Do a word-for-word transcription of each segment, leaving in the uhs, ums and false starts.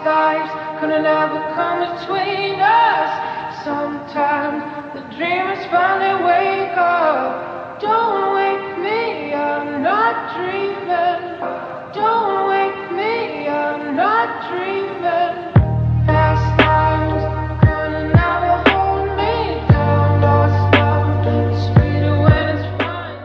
lives couldn't ever come between us. Sometimes the dreamers finally wake up. Don't wake me, I'm not dreaming. Don't wake me, I'm not dreaming. Past lives couldn't ever hold me down. Lost love, it's sweeter when it's fun.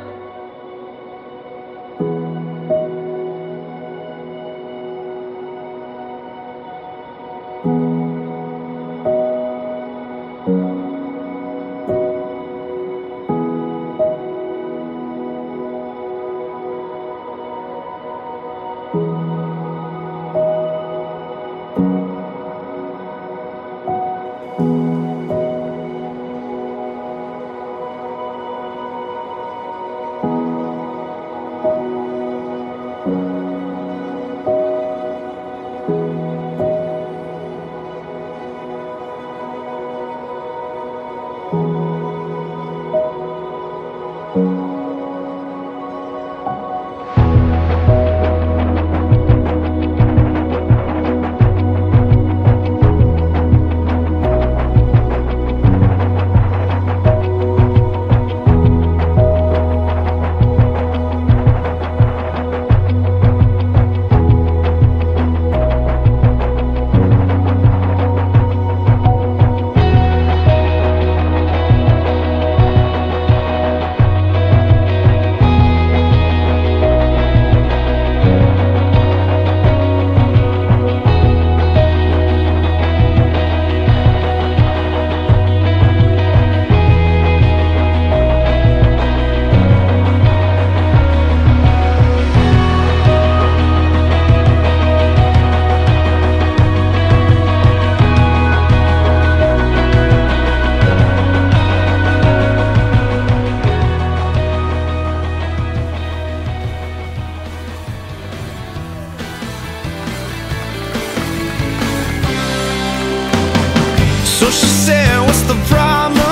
So she said, what's the problem?